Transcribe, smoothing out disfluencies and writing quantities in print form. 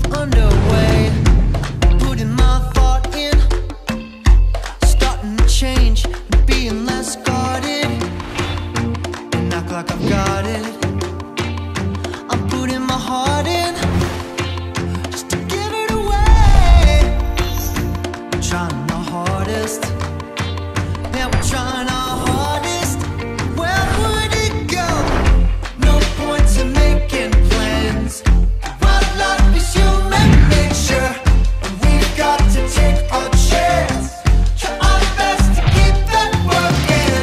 underway, putting my thought in, starting to change, being less guarded, and act like I've got it. I'm putting my heart in, just to give it away. I'm trying my hardest, yeah, we're trying our hardest. Where would it go? No point in making plans. Wildlife is human nature, and we've got to take our chance. Try our best to keep that working.